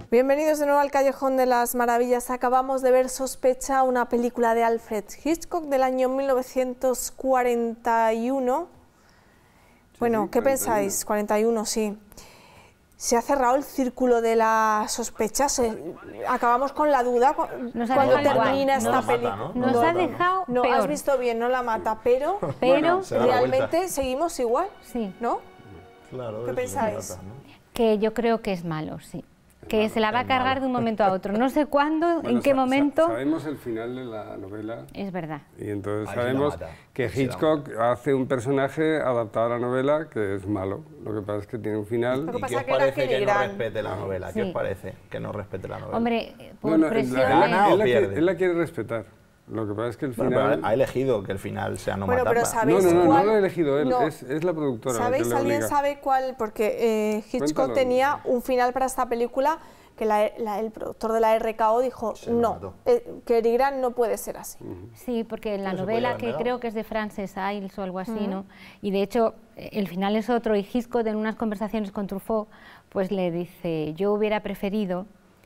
Bienvenidos de nuevo al Callejón de las Maravillas. Acabamos de ver Sospecha, una película de Alfred Hitchcock del año 1941. Bueno, ¿qué pensáis? 41, sí. Se ha cerrado el círculo de la sospecha. Acabamos con la duda cuando termina esta película. Nos ha dejado No, peor. has visto bien, no la mata, pero Bueno, realmente seguimos igual, sí. ¿no? Claro, ¿Qué pensáis? Que yo creo que es malo, sí. Que se la va a cargar de un momento a otro. No sé cuándo, en qué momento. Sabemos el final de la novela. Es verdad. Y entonces Ahí sabemos la mata. que Hitchcock hace un personaje adaptado a la novela que es malo. Lo que pasa es que tiene un final. Lo que ¿Y pasa qué os que era parece que no Cary respete la novela? ¿Qué Sí. os parece que no respete la novela? Hombre, por No, no, presión. gana o pierde? él la quiere respetar. Lo que pasa es que el Bueno, final. pero ha elegido que el final sea no Bueno, pero matarla. ¿sabéis No cuál? lo ha elegido él, No. es la productora la que ¿Sabéis? le ¿Alguien obliga. sabe cuál? Porque Hitchcock Cuéntalo. tenía un final para esta película que el productor de la RKO dijo, Se lo no, mató. Cary Grant no puede ser así. Sí, porque en la No se novela, podía haber que negado. creo que es de Frances Iles o algo así, ¿no? Y de hecho, el final es otro, y Hitchcock en unas conversaciones con Truffaut, pues le dice, yo hubiera preferido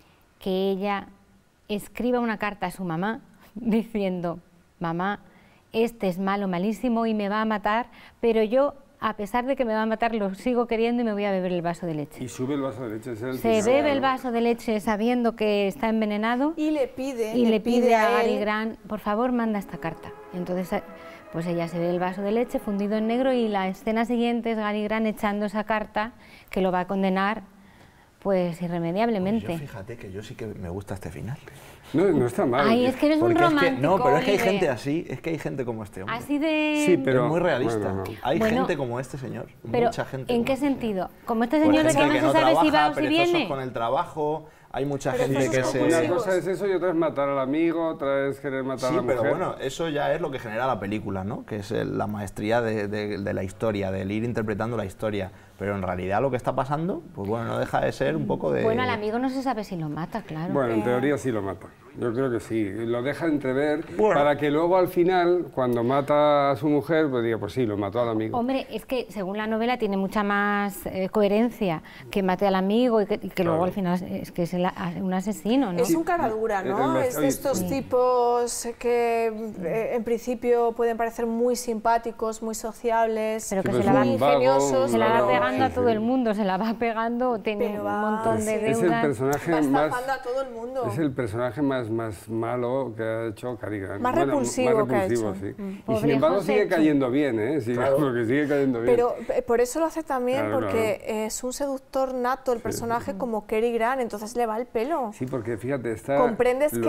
que ella escriba una carta a su mamá diciendo, mamá, este es malo, malísimo y me va a matar, pero yo, a pesar de que me va a matar, lo sigo queriendo y me voy a beber el vaso de leche. Y sube el vaso de leche. Ese es el Se final, bebe el ¿no? vaso de leche sabiendo que está envenenado Y le pide, y le pide a Gary él, Grant, por favor, manda esta carta. Entonces, pues ella se ve el vaso de leche fundido en negro y la escena siguiente es Gary Grant echando esa carta que lo va a condenar, pues irremediablemente. Yo fíjate que yo sí que me gusta este final. No está mal. Ay, es que eres un Porque es que, romántico. no, pero es que hay Oliver. gente así, es que hay gente como este hombre. Así de... Sí, pero- es muy realista. bueno, no. Hay Bueno, gente como este señor, Pero, mucha gente. ¿en como qué este señor. sentido? Como este Pues señor de gente que no se sabe si va o si perezosos viene. con el trabajo, hay mucha Pero gente esos que son se... Una compulsivos. cosa es eso y otra es matar al amigo, otra es querer matar Sí, a la mujer. pero bueno, eso ya es lo que genera la película, ¿no? Que es la maestría de la historia, del ir interpretando la historia. Pero en realidad lo que está pasando, pues bueno, no deja de ser un poco de... Bueno, al amigo no se sabe si lo mata, claro. Bueno, en teoría sí lo mata. Yo creo que sí. Lo deja entrever Bueno. para que luego al final, cuando mata a su mujer, pues diga, pues sí, lo mató al amigo. Hombre, es que según la novela tiene mucha más coherencia que mate al amigo y que luego al final es que es un asesino, ¿no? Es un cara dura, ¿no? Es de estos tipos que en principio pueden parecer muy simpáticos, muy sociables, Pero que Sí, se pues la un va, vago, ingeniosos, se la va pero pegando a sí, todo sí. el mundo, se la va pegando, tiene Pero un va, montón de sí. Es el deudas. personaje va más... estafando a todo el mundo. Es el personaje más malo que ha hecho Cary Grant. Más repulsivo que ha hecho. Sí. Y Pobre sin embargo José sigue Chu. cayendo bien, ¿eh? Porque sigue cayendo bien. Pero por eso lo hace también, Claro, porque es un seductor nato el personaje como Cary Grant, entonces le va el pelo. Sí, porque fíjate, está... Comprendes los-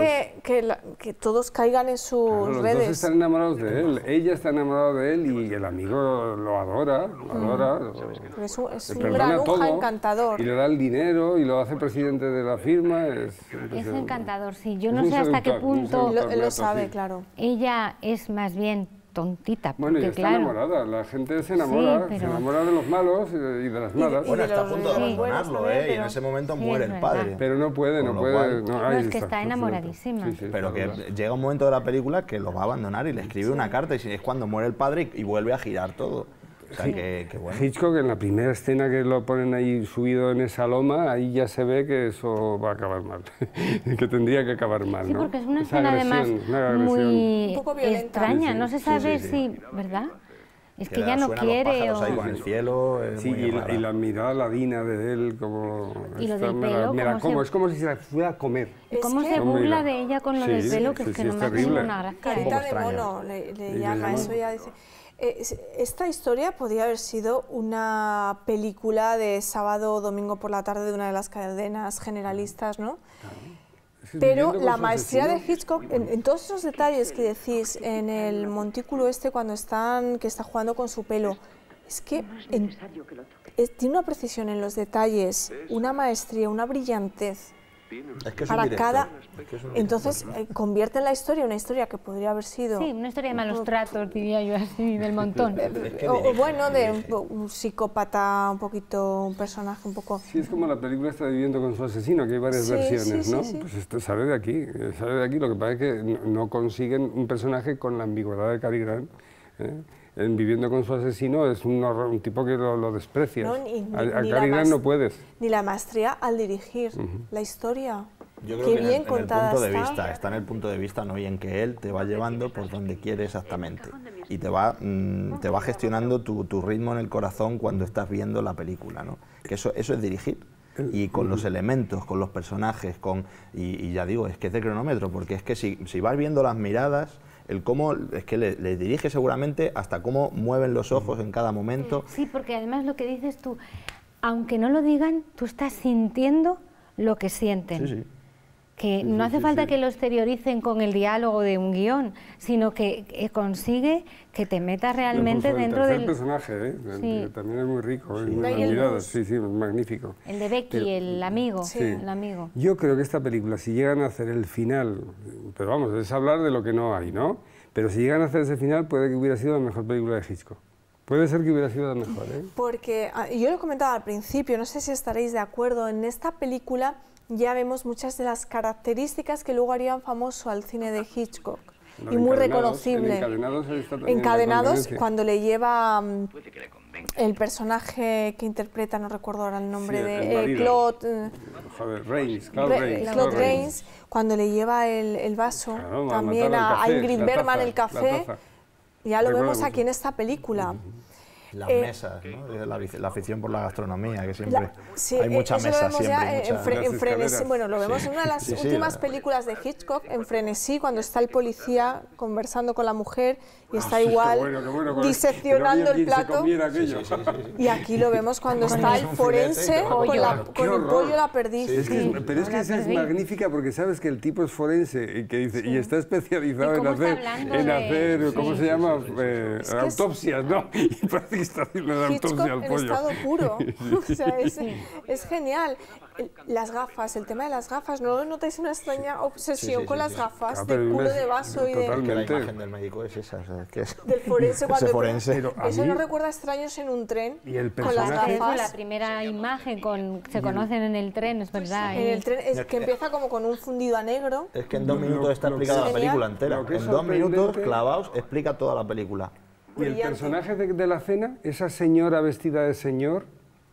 que todos caigan en sus Claro, los dos redes. están enamorados de él. Ella está enamorada de él y el amigo lo adora. Es un Le gran perdona uja todo encantador. y le da el dinero y lo hace presidente de la firma. Es Es encantador, sí. Yo Es no un sé hasta qué seductor, un punto seductor. Él lo nato, sabe, sí. claro. ella es más bien tontita, Bueno, y porque está claro... enamorada. La gente se enamora. Sí, pero- Se enamora de los malos y de las malas. Bueno, de está a los punto de buenos abandonarlo, también, ¿eh? Y en pero- ese momento Sí, muere es el verdad. padre. Pero no puede, Con no lo puede. cual- No, ahí es que está absoluto. enamoradísima. Sí, sí, Pero está que verdad. llega un momento de la película que lo va a abandonar y le escribe una carta y es cuando muere el padre y vuelve a girar todo. O sea, que bueno. Hitchcock, en la primera escena que lo ponen ahí subido en esa loma, ahí ya se ve que eso va a acabar mal, que tendría que acabar mal, Sí, ¿no? porque es una Esa escena agresión, además una agresión. muy Un poco violenta. extraña, Sí, sí. no se Sí, sabe sí, sí. si, ¿verdad? Es que le ya no suenan los quiere pájaros o... ahí con el cielo, es Sí, muy y rara. la mirada ladina de él, como... Y lo esta del me pelo, me la cómo como, se- es como si se la fuera a comer. Es ¿Cómo que se Hombre, burla mira. de ella con lo Sí, del pelo? Que sí, es que sí, no es me hace terrible. ninguna gracia. Carita poco de extraño. mono, le le llama, llama. eso ya dice. Esta historia podría haber sido una película de sábado o domingo por la tarde de una de las cadenas generalistas, ¿no? Es que Pero viviendo con la su maestría de asesino, Hitchcock, en todos esos detalles que decís, en el montículo este cuando que está jugando con su pelo, es que tiene una precisión en los detalles, una maestría, una brillantez. Es que es un Para director, cada... es que es un Entonces, convierte en la historia una historia que podría haber sido... Sí, una historia de malos tratos, diría yo así, del montón. o bueno, de un psicópata, un poquito, un personaje un poco... Sí, es como la película está viviendo con su asesino, que hay varias Sí, versiones, sí, ¿no? sí, sí. Pues esto sale de aquí, lo que pasa es que no consiguen un personaje con la ambigüedad de Cary Grant, ¿eh? en Viviendo con su asesino es un tipo que lo desprecias. No, a Cary Grant no puedes. Ni la maestría al dirigir la historia. Yo creo Qué que bien en el contada punto de está. vista, está en el punto de vista, ¿no? Y en que él te va llevando por donde quiere exactamente y te va gestionando tu ritmo en el corazón cuando estás viendo la película, ¿no? Que eso es dirigir. Y con los elementos, con los personajes, y ya digo, es que es de cronómetro, porque es que si vas viendo las miradas, el cómo, es que le dirige seguramente hasta cómo mueven los ojos en cada momento. Sí, porque además lo que dices tú, aunque no lo digan, tú estás sintiendo lo que sienten. Sí, sí. Que no hace falta que lo exterioricen con el diálogo de un guión, sino que consigue que te metas realmente dentro del personaje, Sí. también es muy rico, es Sí. muy El mirado, bus. sí, es magnífico. El de Becky, Pero- el amigo, Sí. el amigo. Yo creo que esta película, si llegan a hacer el final, pero vamos, es hablar de lo que no hay, ¿no? Pero si llegan a hacer ese final, puede que hubiera sido la mejor película de Hitchcock. Puede ser que hubiera sido la mejor, ¿eh? Porque, yo lo comentaba al principio, no sé si estaréis de acuerdo, en esta película ya vemos muchas de las características que luego harían famoso al cine de Hitchcock. No, Y muy Encadenados, reconocible. en Encadenados está también la Encadenados, conveniencia. cuando le lleva el personaje que interpreta, no recuerdo ahora el nombre, Sí, de el marido. Claude, Joder, Rains, Claude Rains. Claude Rains, cuando le lleva el vaso, Claro, también matar el a café, Ingrid la Bergman taza, el la café, taza. ya lo Recuerdo vemos mucho. aquí en esta película. Las mesas, ¿no? De la afición por la gastronomía, que siempre Sí, hay mucha eso lo mesa, vemos siempre. ya en, mucha- Fre- Las en Frenesí. escaleras. Bueno, lo vemos en una de las Sí, sí, últimas la- películas de Hitchcock, en Frenesí, cuando está el policía conversando con la mujer y está Sí, igual qué bueno, diseccionando el que no había quien se plato. comiera aquello. Y aquí lo vemos cuando está el un filete forense y te va con, colgando. Qué el horror. pollo la perdiz. Es que Sí. pero es que La esa es perdí. magnífica porque sabes que el tipo es forense y que dice y está especializado ¿Y en cómo está hacer, hablando de- ¿cómo sí. se llama? que es- Autopsias, ¿no? Y parece que está haciendo la Hitchcock autopsia al en pollo. estado puro. O sea, es genial. Las gafas, el tema de las gafas, ¿no lo notáis una extraña obsesión sí, con sí, las sí. gafas Ah, de pero culo es- de vaso y de, Que la Totalmente. imagen del médico es esa, o sea, es que es... del forense cuando Ese forense. Pero a eso mí- nos recuerda a Extraños en un tren Y el con las personaje- Eso, la gafas primera imagen, se conocen en el tren, es verdad. en el tren, es que empieza como con un fundido a negro. Es que en 2 Lo- minutos está lo que explicada es la película genial. entera. Lo que es En 2 minutos sorprendente- clavados explica toda la película. Y el Brillante. personaje de la cena, esa señora vestida de señor,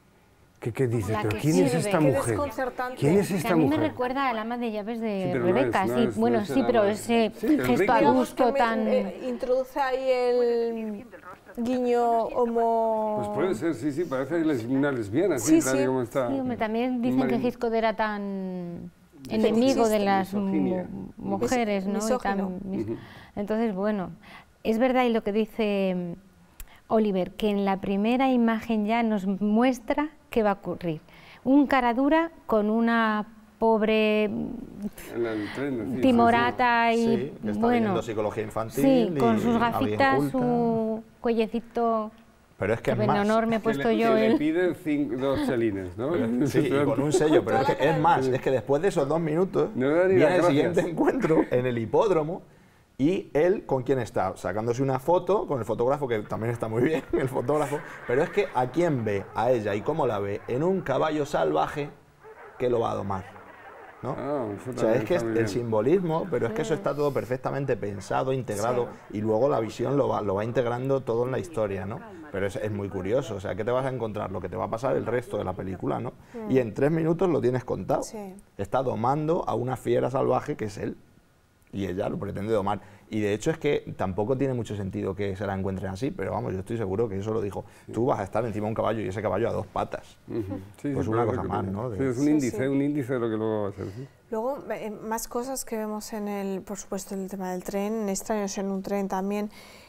que dice, La ¿pero que quién es sirve. esta Qué mujer? desconcertante. ¿Quién es Que esta a mí me mujer? recuerda al ama de llaves de Sí, pero no Rebeca, es, no sí, es, bueno, no es sí, el pero ama. ese Sí, el gesto rico. Digamos que adulto tan... introduce ahí el guiño homo... Pues puede ser, sí, sí, parece una lesbiana, sí, Sí, tal y sí. como está. Sí, hombre, también dicen que Hitchcock era tan enemigo de las Misoginia. mujeres, ¿no? Y Misógino. Entonces, bueno, es verdad y lo que dice Oliver, que en la primera imagen ya nos muestra qué va a ocurrir. Un cara dura con una pobre En el tren, sí, timorata y, Sí, que está bueno, leyendo psicología infantil. sí, con y sus alguien gafitas, culta. su cuellecito, Pero es que que es más. honor me he Que puesto le, yo que le él. pide 2 chelines, ¿no? Sí, y con un sello, pero es más, es que después de esos 2 minutos No le da ni viene las el gracias. siguiente encuentro en el hipódromo y él con quién está, sacándose una foto con el fotógrafo, que también está muy bien, el fotógrafo, pero es que a quién ve, a ella y cómo la ve, en un caballo salvaje que lo va a domar, ¿no? Ah, eso O sea, también es que está es muy el bien. simbolismo, pero es que eso está todo perfectamente pensado, integrado, y luego la visión lo va integrando todo en la historia, ¿no? Pero es muy curioso, o sea, ¿qué te vas a encontrar? Lo que te va a pasar el resto de la película, ¿no? Y en 3 minutos lo tienes contado. Sí. Está domando a una fiera salvaje que es él, y ella lo pretende domar. Y de hecho es que tampoco tiene mucho sentido que se la encuentren así, pero vamos, yo estoy seguro que eso lo dijo. Tú vas a estar encima de un caballo y ese caballo a 2 patas. Ujú. Sí, Pues sí, una pero cosa más, ¿no? Sí, es un Sí, índice, sí. un índice de lo que luego va a ser. ¿sí? Luego, más cosas que vemos en por supuesto, el tema del tren, Extraños en un tren también.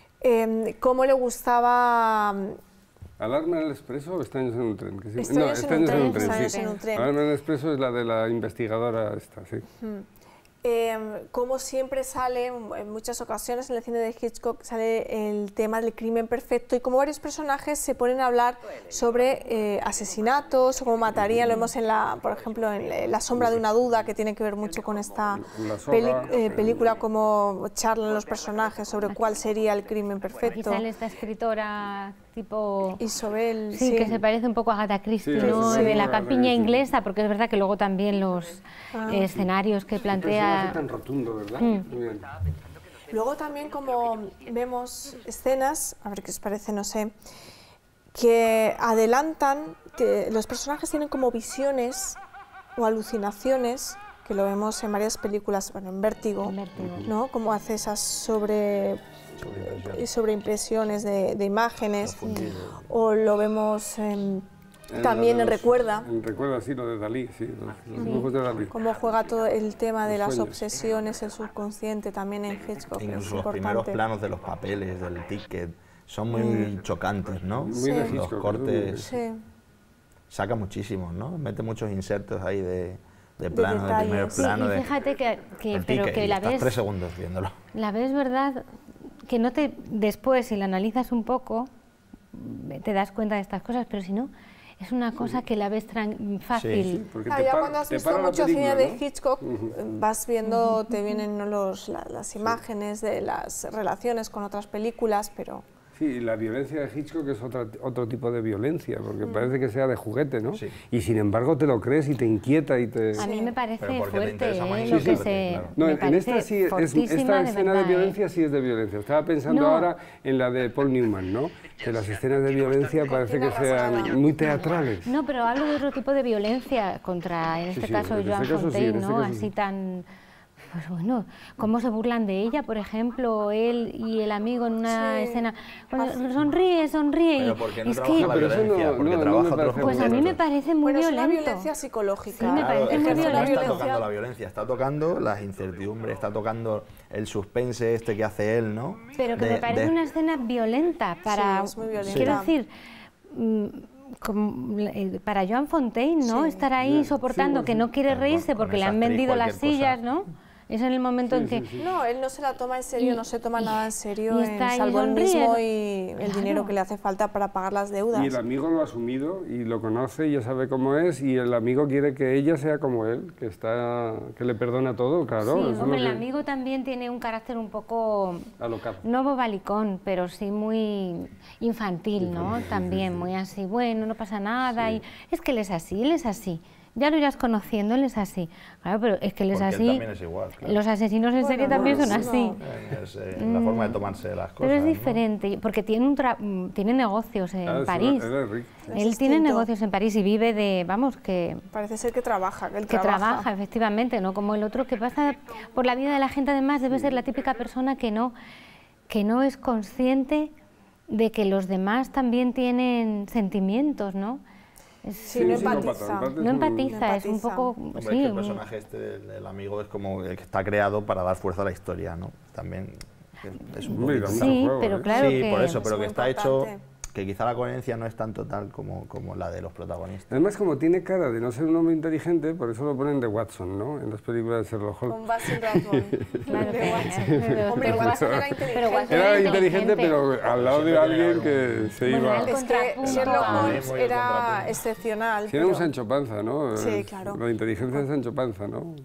¿Cómo le gustaba ¿Alarma en el expreso o Extraños en un tren? Que sí- Extraños en un tren, Extraños sí. en un tren. Alarma en el expreso es la de la investigadora esta, sí. como siempre sale, en muchas ocasiones en el cine de Hitchcock sale el tema del crimen perfecto y como varios personajes se ponen a hablar sobre asesinatos o cómo matarían, lo vemos por ejemplo en La sombra de una duda, que tiene que ver mucho con esta La soga, película, como charlan los personajes sobre cuál sería el crimen Aquí perfecto. sale esta escritora tipo... Isobel, Sí, que se parece un poco a Agatha Christie, Sí, ¿no? sí, De la sí. campiña inglesa, porque es verdad que luego también los escenarios que Personaje plantea... tan rotundo, ¿verdad? Mm. Muy bien. Luego también como vemos escenas, a ver qué os parece, no sé, que adelantan, que los personajes tienen como visiones o alucinaciones, que lo vemos en varias películas, bueno, en Vértigo, ¿no? Como hace esas sobreimpresiones de imágenes, o lo vemos también en Recuerda. En Recuerda, sí, lo de Dalí, sí, los dibujos de Dalí. Cómo juega todo el tema de las sueños. obsesiones, el subconsciente, también en Hitchcock. Incluso los primeros planos de los papeles, del ticket, son muy chocantes, ¿no? Muy de Los Hitchcock, cortes, Sí. saca muchísimos, ¿no? Mete muchos insertos ahí de plano, de detalles. primer Sí, plano. Y fíjate que del pero ticket, que y la estás ves, 3 segundos viéndolo. la ves, ¿verdad? Que no te, después, si la analizas un poco, te das cuenta de estas cosas, pero si no, es una cosa que la ves fácil. Sí, Porque Claro, ya cuando has te visto para la mucho película, cine de ¿no? Hitchcock, vas viendo, te vienen, ¿no?, las imágenes de las relaciones con otras películas, pero... Sí, y la violencia de Hitchcock es otro tipo de violencia, porque parece que sea de juguete, ¿no? Sí. Y sin embargo te lo crees y te inquieta y te... A mí me parece Pero porque te fuerte, interesa más lo que Hitchcock, se... claro. No, me en parece esta sí, fortísima, esta escena de verdad, violencia sí es de violencia. Estaba pensando No. ahora en la de Paul Newman, ¿no? Que las escenas de violencia parece que sean muy teatrales. No, pero hablo de otro tipo de violencia contra, en este sí, caso, en Joan este caso sí, Fontaine, en este ¿no? caso Así sí. tan... Pues bueno, cómo se burlan de ella, por ejemplo, él y el amigo en una Sí. escena, cuando sonríe, Pero y ¿por qué no es trabaja que... la Pero eso violencia? no- Porque no me trabaja otros parece Pues a mí me conceptos. parece muy Bueno, es violento. una violencia psicológica. Sí, me Claro, parece es muy que no violento. está tocando la violencia, está tocando las incertidombres, está tocando el suspense este que hace él, ¿no? Pero que me parece una escena violenta para... Sí, es muy violenta. Quiero decir, para Joan Fontaine, ¿no? Sí. Estar ahí soportando bueno, que sí. no quiere Con- reírse con porque le esa han actriz vendido las cualquier cosa. sillas, ¿no? Es en el momento en que... No, él no se la toma en serio, Y- no se toma nada en serio, y está ahí, salvo él sonríe. mismo y el Claro. dinero que le hace falta para pagar las deudas. Y el amigo lo ha asumido y lo conoce y ya sabe cómo es y el amigo quiere que ella sea como él, que le perdona todo, claro. Sí, eso es lo hombre, el que- amigo también tiene un carácter un poco... alocado. No bobalicón, pero sí muy infantil, ¿no? También muy así, bueno, no pasa nada. Y es que él es así. Ya lo irás conociendo, él es así. Claro, pero es que él es Porque él así. también es igual, claro. Los asesinos en serie Bueno, también no, son no. así. Es, la forma de tomarse las cosas. Pero es ¿no? diferente, porque tiene negocios en Claro, París. él es rico. Él tiene distinto. negocios en París y vive de, vamos, que Parece ser que trabaja, que él que trabaja, efectivamente, no como el otro que pasa por la vida de la gente. Además, debe ser la típica persona que no es consciente de que los demás también tienen sentimientos, ¿no? Sí, no psicópata, empatiza. en parte No es muy- empatiza, es un empatiza. poco... Hombre, es sí, que el personaje este del amigo es como el que está creado para dar fuerza a la historia, ¿no? También es un Hombre, poquito... da mucho sí, juego, pero ¿eh? claro sí, que... por eso, es pero muy que está hecho... importante. Que quizá la coherencia no es tan total como la de los protagonistas. Además, como tiene cara de no ser un hombre inteligente, por eso lo ponen de Watson, ¿no? En las películas de Sherlock Holmes. Con Basil Rathbone. Claro de que- Watson. Hombre, Watson era Pero Watson inteligente. Era Era inteligente, inteligente. pero al lado de alguien que se Bueno, iba... él Es que contrapunto. Sherlock Ah, Holmes muy buen era contrapunto. excepcional. Tiene un pero Sancho Panza, ¿no? Sí, claro. La inteligencia de Sancho Panza, ¿no?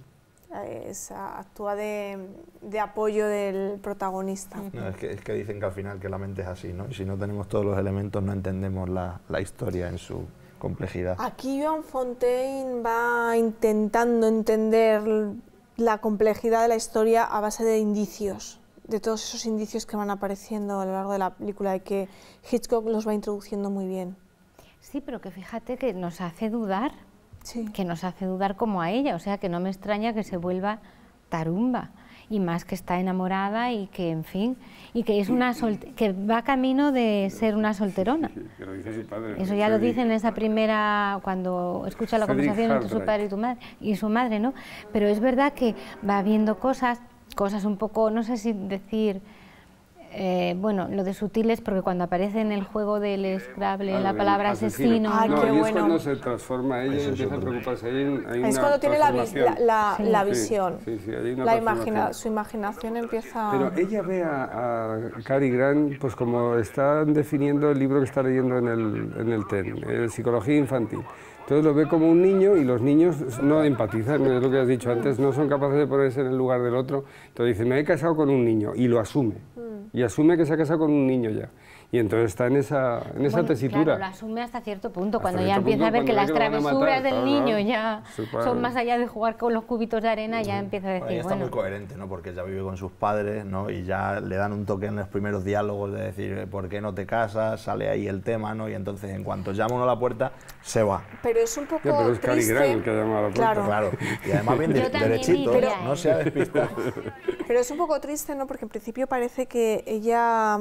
actúa de apoyo del protagonista. No, es que dicen que al final que la mente es así, ¿no? Y si no tenemos todos los elementos no entendemos la historia en su complejidad. Aquí Joan Fontaine va intentando entender la complejidad de la historia a base de indicios, de todos esos indicios que van apareciendo a lo largo de la película y que Hitchcock los va introduciendo muy bien. Sí, pero que fíjate que nos hace dudar, Sí. que nos hace dudar como a ella, o sea que no me extraña que se vuelva tarumba, y más que está enamorada y que, en fin, y que es que va camino de ser una solterona. Que lo dice su padre. Eso ya lo Freddy. dice en esa primera, cuando escucha la Frederick conversación entre su Hartwright. padre y su madre, ¿no? Pero es verdad que va viendo cosas un poco, no sé si decir, bueno, lo de sutiles, porque cuando aparece en el juego del Scrabble Ah, la el palabra asesino, Ay, No, qué y es bueno. cuando se transforma ella y Eso es empieza a otro. preocuparse. Hay Es una cuando tiene la transformación. Sí. visión, Sí, sí, hay una la transformación. su imaginación empieza... Pero ella ve a Cary Grant pues como están definiendo el libro que está leyendo en el TEN, Psicología Infantil. Entonces lo ve como un niño y los niños no empatizan, es lo que has dicho antes, no son capaces de ponerse en el lugar del otro. Entonces dice, me he casado con un niño y lo asume. Y asume que se ha casado con un niño ya. Y entonces está en esa tesitura. Claro, lo asume hasta cierto punto, cuando ya cierto empieza a punto, ver que las cuando ve que lo van a travesuras matar, del claro, niño claro. ya son más allá de jugar con los cubitos de arena, ya empieza a decir, Ahí está muy coherente, ¿no? Porque ella vive con sus padres, ¿no? Y ya le dan un toque en los primeros diálogos de decir, ¿por qué no te casas? Sale ahí el tema, ¿no? Y entonces, en cuanto llama uno a la puerta, se va. Pero es un poco Ya, pero es Cary triste. Grant el que ha llamado a la puerta. Claro. Claro. Y además bien Yo también derechito, diría, no se ha despistado. Pero es un poco triste, ¿no? Porque en principio parece que ella,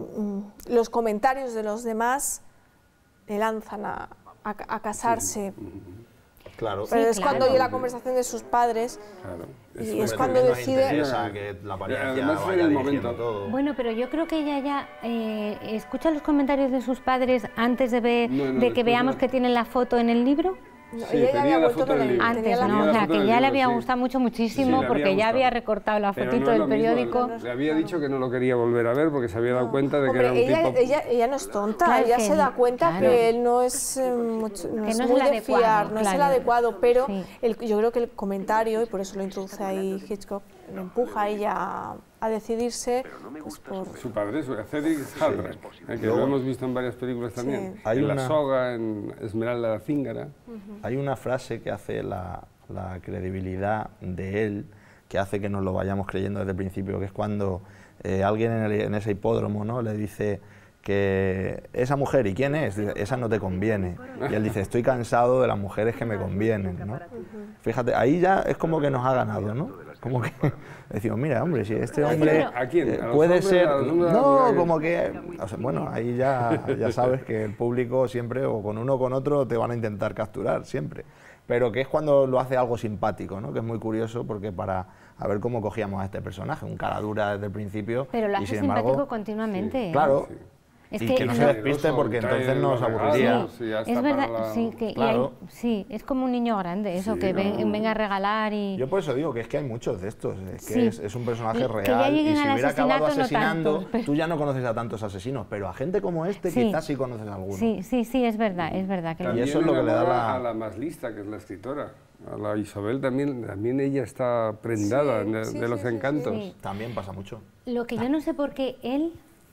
los comentarios de los demás le lanzan a casarse. Claro. Pero Sí, es claro. cuando oye la conversación de sus padres Claro. y es cuando decide... Interesa que la apariencia Además, en vaya el dirigiendo momento. todo. Bueno, pero yo creo que ella ya escucha los comentarios de sus padres antes de ver, No, de que después veamos no. que tienen la foto en el libro. No, Sí, ella ya tenía había la vuelto foto con del el... libro. Antes, tenía la ¿no? foto O sea, del que ya libro, le había sí. gustado mucho, Sí, muchísimo, le porque había ya había gustado. recortado la Pero fotito no es del lo mismo, periódico. le había dicho que no lo quería volver a ver porque se había dado cuenta de que era un Hombre, tipo... ella no es tonta, Claro, ella que se da cuenta claro. que él no es, no es no es muy el de adecuado, fiar, no es el claro. adecuado, pero Sí. yo creo que el comentario, y por eso lo introduce ahí Hitchcock, le empuja a ella a decidirse pues, por... Su padre, Cedric Halbrecht, que lo hemos visto en varias películas también. Sí. Hay En La una- soga, en Esmeralda la Cíngara. Hay una frase que hace la credibilidad de él, que hace que nos lo vayamos creyendo desde el principio, que es cuando alguien en ese hipódromo, ¿no?, le dice que esa mujer, ¿y quién es? Dice, esa no te conviene. Y él dice, estoy cansado de las mujeres que me convienen, ¿no? Fíjate, ahí ya es como que nos ha ganado, ¿no? Como que decimos, mira, hombre, si este hombre ¿A quién? ¿A los puede hombres? ser... ¿A los hombres? No, como que... o sea, bueno, ahí ya sabes que el público siempre, o con uno o con otro, te van a intentar capturar, siempre. Pero que es cuando lo hace algo simpático, ¿no? Que es muy curioso, porque para a ver cómo cogíamos a este personaje, un cara dura desde el principio. Pero lo y hace sin simpático embargo, continuamente. ¿eh? claro. Es Y que no se lo- despiste porque entonces nos aburriría. Sí, ya está es verdad, para la- sí, que, Claro. sí, es como un niño grande, eso, Sí, que no. venga a regalar y... Yo por eso digo que es que hay muchos de estos, es que Sí. es un personaje Que ya real y lleguen si al hubiera acabado asesinato, no asesinando, tantos, pero- tú ya no conoces a tantos asesinos, pero a gente como este Sí. quizás sí conoces a alguno. Sí, sí, sí, es verdad que Y También eso es lo que le da enamora la- a la más lista, que es la escritora. A la Isabel también ella está prendada Sí, de, sí, de los sí, sí, encantos. sí. También pasa mucho. Lo que yo no sé por qué él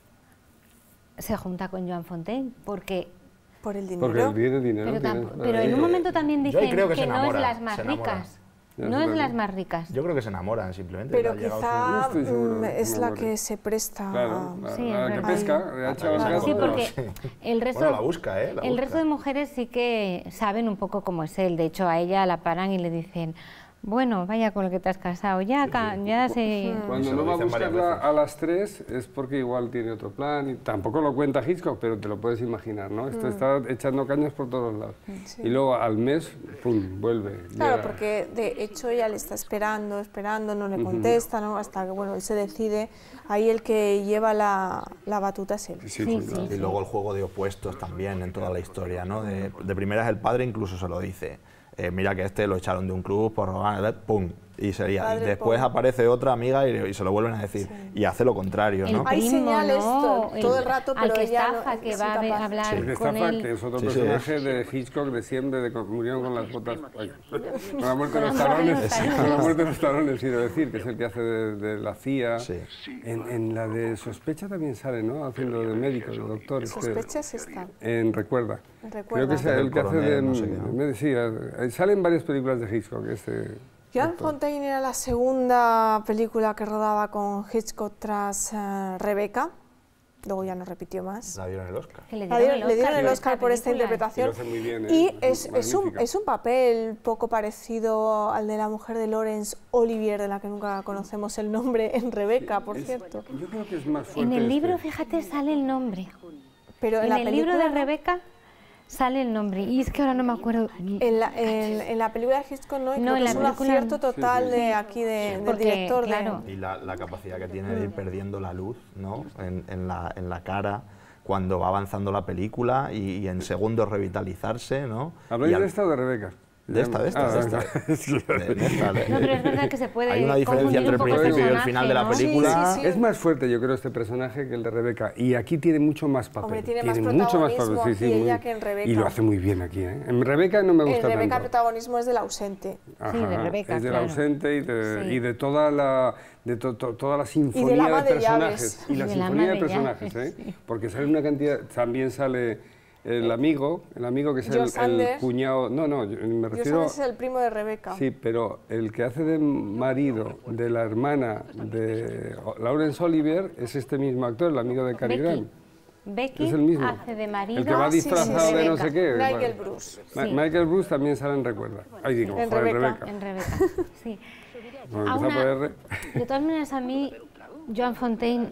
se junta con Joan Fontaine, porque... por el Porque dinero. tiene dinero. Pero, tiene- pero en un momento también yo ahí dicen creo que, que se no es enamora, las más se enamora. ricas. Ya No se es enamora. las más ricas. Yo creo que se enamoran simplemente. Pero le ha llegado su- quizá No estoy seguro, es no la me que se presta Claro, a... Sí, es la que verdad. pesca, le ha echado Claro, el Sí, gato, porque sí. el resto, Bueno, la busca, ¿eh? La el busca. resto de mujeres sí que saben un poco cómo es él. De hecho, a ella la paran y le dicen, bueno, vaya con el que te has casado, ya, ya se... Cuando Se no lo va a dicen varias buscarla veces. a las 3 es porque igual tiene otro plan. Y tampoco lo cuenta Hitchcock, pero te lo puedes imaginar, ¿no? Esto está echando cañas por todos lados. Sí. Y luego al mes, pum, vuelve. Claro, llega. porque de hecho ella le está esperando, no le contesta, ¿no? Hasta que bueno, él se decide. Ahí el que lleva la batuta es él. Sí, Sí, pues, sí. claro. Y luego el juego de opuestos también en toda la historia, ¿no? De primeras el padre incluso se lo dice. Mira que este lo echaron de un club por robar, ¡pum! Y sería. Padre, Después pum. aparece otra amiga y se lo vuelven a decir. Y hace lo contrario, ¿no? Hay primo, señales ¿no? todo el rato, al pero que ella no- estafa, es que va a incapaz. hablar Sí. El que con estafa, él. que es otro Sí, sí, personaje de Hitchcock de siempre, de murieron con las botas. Ay, con la muerte de los Con la muerte de talones. los talones. Con la muerte de los talones, quiero decir, que es el que hace de la CIA. Sí. En la de Sospecha también sale, ¿no? Haciendo de médico, de doctor. Sospechas están. En Recuerda. Recuerda. Creo que es el que hace Coronel, de... no sé qué, ¿no? Sí, salen varias películas de Hitchcock. Joan Fontaine era la segunda película que rodaba con Hitchcock tras Rebeca. Luego ya no repitió más. La dieron el Oscar. Que le Le dieron el por Oscar por esta película. interpretación. Y lo hace muy bien, Y ¿eh? es Magnífica. un papel poco parecido al de la mujer de Laurence Olivier, de la que nunca conocemos el nombre, en Rebeca, por cierto. Yo creo que es más fuerte. En el libro, este. fíjate, sale el nombre. Pero en En la el libro de película no. Rebeca sale el nombre. Y es que ahora no me acuerdo. En la película de Hitchcock no, y No, creo en que la es un película acierto no. total Sí, sí. de aquí del Porque, director. claro. Y la capacidad que tiene de ir perdiendo la luz, ¿no? En la cara cuando va avanzando la película y en segundos revitalizarse, ¿no? ¿Habláis Y al- de esta o de Rebeca? De esta. De esta. No, pero es verdad que se puede. Hay una diferencia entre el principio y el final de la película. Sí, sí. Es más fuerte, yo creo, este personaje que el de Rebeca. Y aquí tiene mucho más papel. Hombre, tiene mucho más protagonismo papel. Sí, aquí muy ella bien. que en Rebeca. Y lo hace muy bien aquí, ¿eh? En Rebeca no me gusta En Rebeca el tanto. protagonismo es del ausente. Ajá, Sí, de Rebeca, es del claro. ausente y de toda la toda la Y sinfonía del ama de de personajes. llaves. Y la Y del sinfonía ama de de personajes, llaves, ¿eh? Porque sale una cantidad, también sale el amigo que es Joe el Sanders. cuñado, no, me Yo refiero... sabes, es el primo de Rebeca. Sí, pero el que hace de marido de la hermana de Laurence Olivier es este mismo actor, el amigo de Cary Grant. Becky Es el mismo. hace de marido. El que va Ah, sí, disfrazado sí, de no Rebeca. sé qué. Michael bueno. Bruce. Sí. Michael Bruce también sale en Recuerda. Ahí digo, En joder, Rebeca. En Rebeca, sí. Bueno, A empieza por una- R. de todas maneras, a mí, Joan Fontaine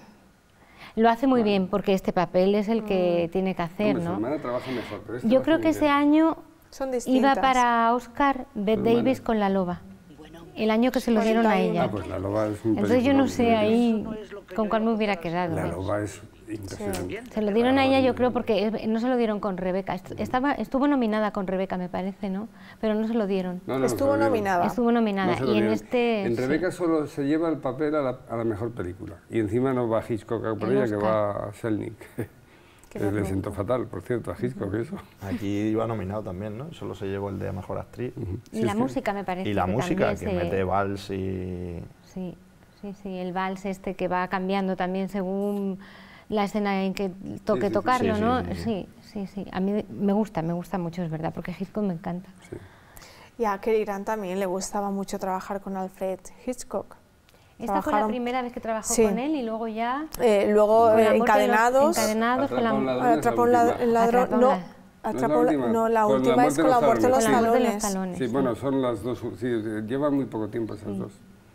lo hace muy bien, porque este papel es el que tiene que hacer, Hombre, su ¿no? hermana trabaja mejor, pero este Yo lo creo hace que muy ese bien. año Son distintas. iba para Oscar Bette Su hermana. Davis con La Loba, el año que se lo dieron a 41. ella. Ah, pues La Loba es un Entonces yo no peliculón, sé Dios. ahí con cuál me hubiera quedado. La ¿eh? Loba es impresionante. Se lo dieron a ella, yo creo, porque no se lo dieron con Rebeca. Estuvo nominada con Rebeca, me parece, ¿no? Pero no se lo dieron. No, no Estuvo se lo dieron. nominada. Estuvo nominada. No se lo Y en dieron. este... En sí. Rebeca solo se lleva el papel a la mejor película. Y encima no va Hitchcock a por El ella, que Oscar. va a Selnick. Qué Le vergüenza. sentó fatal, por cierto, a Hitchcock eso. Aquí iba nominado también, ¿no? Solo se llevó el de Mejor Actriz. Y la música, me parece. Y la que música, también que se- mete vals y... Sí, el vals este que va cambiando también según la escena en que toque sí, tocarlo, sí, ¿no? sí. Sí. A mí me gusta mucho, es verdad, porque Hitchcock me encanta. Sí. Y a Cary Grant también le gustaba mucho trabajar con Alfred Hitchcock. Esta fue la Trabajaron- primera vez que trabajó Sí. con él y luego ya... Luego con la muerte de los Encadenados. Encadenados con la, Atrapa un ladrón. Atrapa un ladrón. Atrapa un No, ladrón. no, la Con última es con la muerte de los Con la muerte de los talones. talones. Sí, bueno, son las dos, sí, llevan muy poco tiempo esas dos.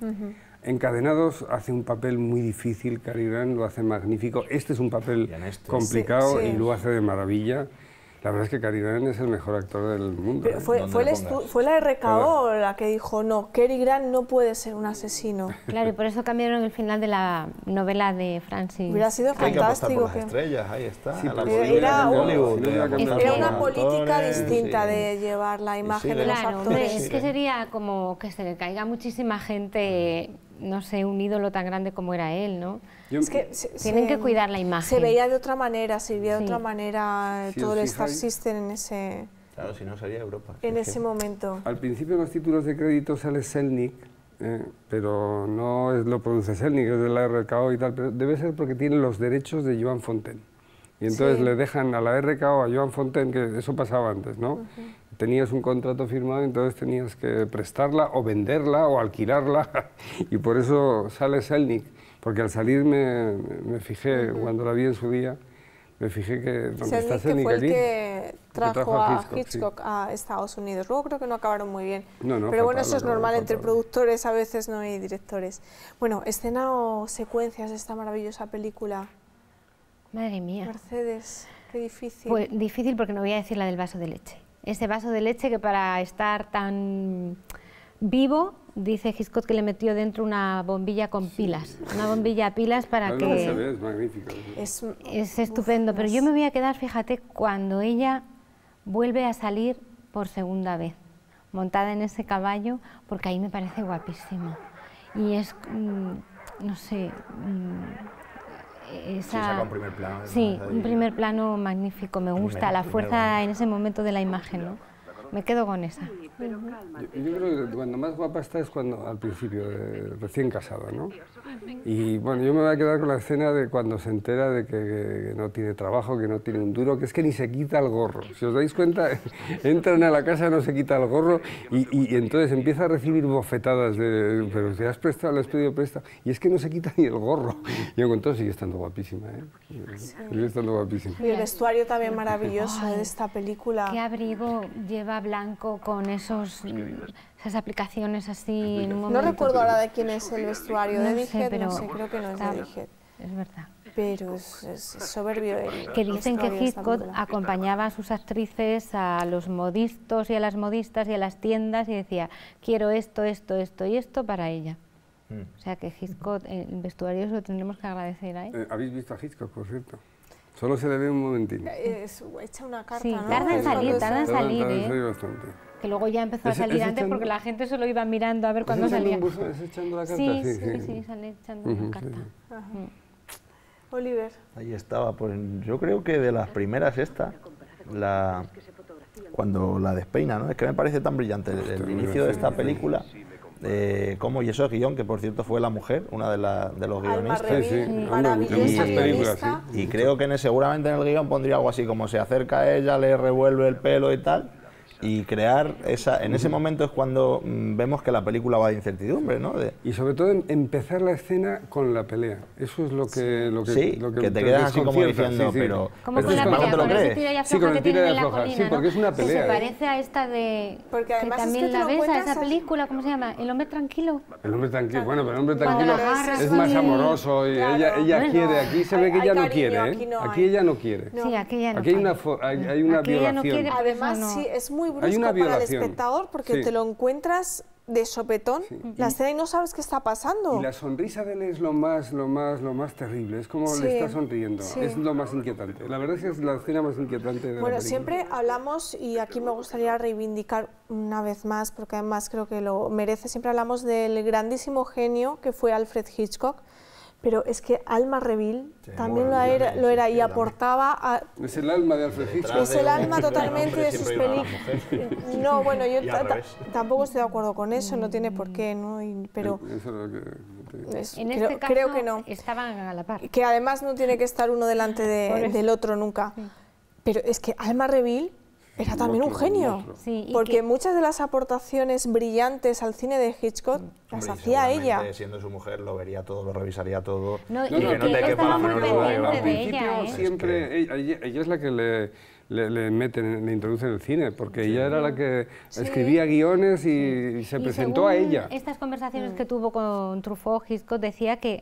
Encadenados hace un papel muy difícil, Cary Grant lo hace magnífico. Este es un papel Y en este. complicado Sí, sí. y lo hace de maravilla. La verdad es que Cary Grant es el mejor actor del mundo. Pero ¿eh? fue, Donde fue, le el pongas. fue la RKO la que dijo, no, Cary Grant no puede ser un asesino. Claro, y por eso cambiaron el final de la novela de Francis. Hubiera sido Hay que apostar por fantástico. las que- estrellas, ahí está. Sí, la pero posibilidad era de un- Hollywood, de era apostar Era por una los política actores, distinta sí. de llevar la imagen sí, de los Claro, actores. hombre, es que sería como que se le caiga muchísima gente, no sé, un ídolo tan grande como era él, ¿no? Yo- Es que Tienen que cuidar la imagen. Se veía de otra manera, se vivía de Sí. otra manera Si todo os el Star fijáis- System en ese, Claro, si no sería Europa. en Es ese que- momento. Al principio en los títulos de crédito sale Selnick, pero no lo produce Selnick, es de la RKO y tal, pero debe ser porque tiene los derechos de Joan Fontaine. Y entonces Sí. le dejan a la RKO, a Joan Fontaine, que eso pasaba antes, ¿no? Tenías un contrato firmado, entonces tenías que prestarla o venderla o alquilarla, y por eso sale Selnick, porque al salir me fijé, cuando la vi en su día, me fijé que ¿dónde está Selnick, que Selnick fue el aquí? que trajo trajo a a Hitchcock, sí. Hitchcock a Estados Unidos. Luego creo que no acabaron muy bien. No, no, Pero bueno, fatal, eso es acabó normal entre fatal. productores, a veces no hay directores. Bueno, escena o secuencias de esta maravillosa película. Madre mía. Mercedes, qué difícil. Pues difícil porque no voy a decir la del vaso de leche. Ese vaso de leche que para estar tan vivo, dice Hitchcock que le metió dentro una bombilla con pilas. Una bombilla a pilas para Claro, no se que... ve, es magnífico. Es estupendo, pero yo me voy a quedar, fíjate, cuando ella vuelve a salir por segunda vez, montada en ese caballo, porque ahí me parece guapísima. Y es, no sé, esa... Sí, saca un primer plano. Sí, ¿no? un primer plano magnífico, me gusta, la fuerza en ese momento de la imagen, ¿no? Me quedo con esa. Yo creo que cuando más guapa está es cuando al principio, recién casada, ¿no? Y bueno, yo me voy a quedar con la escena de cuando se entera de que no tiene trabajo, que no tiene un duro, que es que ni se quita el gorro. Si os dais cuenta, entran a la casa, no se quita el gorro y entonces empieza a recibir bofetadas de, pero te has prestado, le has pedido prestado, y es que no se quita ni el gorro. Y yo con todo sigue estando guapísima, ¿eh? Sigue estando guapísima. Y el vestuario también maravilloso Ay, de esta película. ¿Qué abrigo lleva blanco con esas aplicaciones así en un No momento? recuerdo ahora de quién es el vestuario No de sé, Dijet, pero no sé, creo que no es está- de Dijet. Es verdad. Pero es soberbio el Que dicen que vestuario de esta Hitchcock película. acompañaba a sus actrices a los modistos y a las modistas y a las tiendas y decía, quiero esto, esto, esto y esto para ella. O sea que Hitchcock, el vestuario se lo tendremos que agradecer a él. ¿Habéis visto a Hitchcock, por cierto? Solo se le ve un momentín. Echa una carta, Sí, ¿no? tarda en Es salir, cuando tarda en se- salir, Tarda en ¿eh? salir bastante. que luego ya empezó a salir antes porque la gente solo iba mirando a ver cuándo salía. ¿Es echando la carta? Sí, sale echando la carta. Oliver. Ahí estaba, pues yo creo que de las primeras cuando la despeina, ¿no? Es que me parece tan brillante el inicio de esta película, como, y eso es guión, que por cierto fue la mujer, una de los guionistas. Maravillosa guionista. Y creo que seguramente en el guión pondría algo así como se acerca a ella, le revuelve el pelo y tal. Y crear en ese momento es cuando vemos que la película va de incertidumbre, ¿no? Y sobre todo empezar la escena con la pelea. Eso es lo que que te quedas así como diciendo, pero... ¿Cómo con la pelea? ¿Con ese tira y afloja que tienen en la colina, sí, porque es una pelea. Se parece a esta de... Porque además que también la ves, a esa así. película, ¿cómo se llama? ¿El hombre tranquilo? El hombre tranquilo, bueno, pero el hombre tranquilo es sí. más amoroso y Claro. ella quiere, aquí se ve que ella no cariño, quiere, aquí ella no quiere. Sí, aquí ella no Aquí hay una Aquí ella no violación. quiere, Además, no. sí, es muy brusco Hay una para el violación. espectador porque te lo encuentras de sopetón, la escena y no sabes qué está pasando. Y la sonrisa de él es lo más terrible, es como le está sonriendo, es lo más inquietante. La verdad es que es la escena más inquietante de la película. Siempre hablamos, y aquí me gustaría reivindicar una vez más, porque además creo que lo merece, siempre hablamos del grandísimo genio que fue Alfred Hitchcock, pero es que Alma Reville también lo era y aportaba Es el alma de Alfred Hitchcock. Es el alma totalmente de sus películas. No, bueno, yo tampoco estoy de acuerdo con eso, no tiene por qué, ¿no? Pero en este caso creo que no. Estaban a la par. Que además no tiene que estar uno delante del otro nunca. Pero es que Alma Reville era también un genio, sí, porque muchas de las aportaciones brillantes al cine de Hitchcock las hacía ella. Siendo su mujer lo vería todo, lo revisaría todo. No, y que no te quepa la menor duda. Al principio siempre ella es la que le introduce en el cine, porque ella era la que escribía guiones y se presentó a ella. Estas conversaciones que tuvo con Truffaut, Hitchcock decía que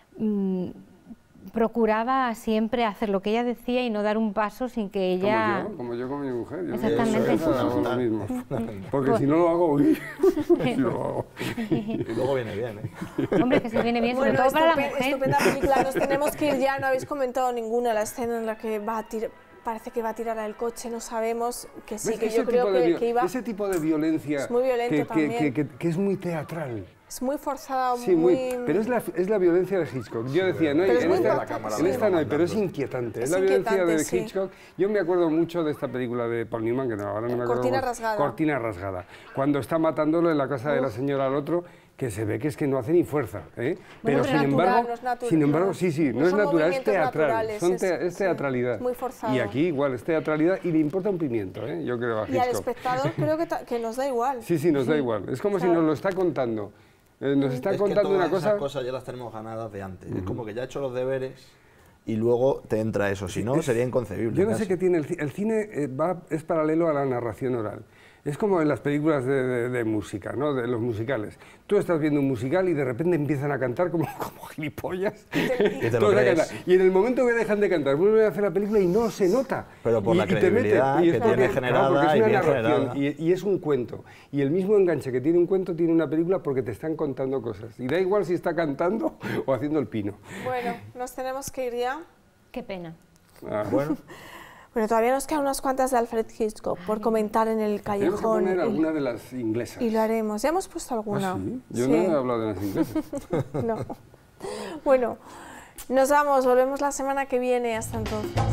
procuraba siempre hacer lo que ella decía y no dar un paso sin que ella... Como yo con mi mujer. Exactamente. Lo mismo. Porque si no lo hago, si lo hago. Y luego viene bien, Hombre, que se viene bien, sobre todo para la mujer. Estupenda película, nos tenemos que ir ya, no habéis comentado ninguna, la escena en la que va a tirar... Parece que va a tirar al coche, no sabemos, que sí, que yo creo que iba... Ese tipo de violencia es muy violento también. Que es muy teatral. Es muy forzada, sí, pero es la violencia de Hitchcock. Yo decía, no, en esta no hay, pero es inquietante. Es la violencia de Hitchcock. Yo me acuerdo mucho de esta película de Paul Newman, que ahora no me acuerdo. Cortina rasgada. Cortina rasgada. Cuando está matándolo en la casa de la señora al otro, que se ve que es que no hace ni fuerza, ¿eh? Pero sin embargo, sí, no es natural, es teatral, es teatralidad. Es muy forzado. Y aquí igual, es teatralidad y le importa un pimiento, ¿eh? Yo creo a Hitchcock. Y al espectador creo que nos da igual. Sí, nos da igual. Es como si nos lo está contando. Nos está contando una cosa... Esas cosas ya las tenemos ganadas de antes. Es como que ya he hecho los deberes y luego te entra eso. Si no, sería inconcebible. Yo no sé qué tiene el cine, es paralelo a la narración oral. Es como en las películas de música, ¿no? De los musicales. Tú estás viendo un musical y de repente empiezan a cantar como gilipollas. Y en el momento que dejan de cantar, vuelven a hacer la película y no se nota. Pero por la credibilidad que tiene generada y bien generada. Y es un cuento. Y el mismo enganche que tiene un cuento tiene una película porque te están contando cosas. Y da igual si está cantando o haciendo el pino. Bueno, nos tenemos que ir ya. Qué pena. Bueno, todavía nos quedan unas cuantas de Alfred Hitchcock por comentar en el callejón. Tenemos que poner alguna de las inglesas. Y lo haremos. Ya hemos puesto alguna. ¿Ah, sí? Yo no he hablado de las inglesas. No. Bueno, nos vamos. Volvemos la semana que viene. Hasta entonces.